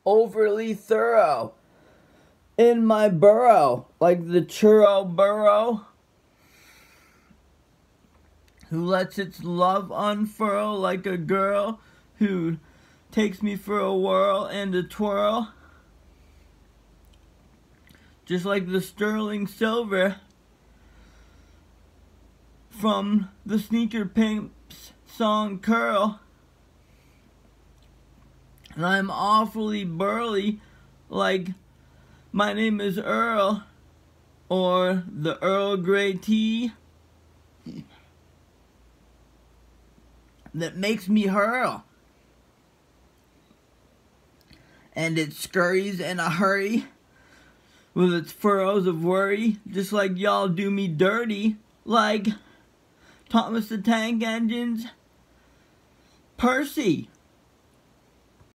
overly thorough in my burrow, like the churro burrow, who lets its love unfurl like a girl who takes me for a whirl and a twirl, just like the sterling silver from the Sneaker Pimp's song Curl. And I'm awfully burly, like my name is Earl, or the Earl Grey tea that makes me hurl. And it scurries in a hurry with its furrows of worry, just like y'all do me dirty, like Thomas the Tank Engine's Percy.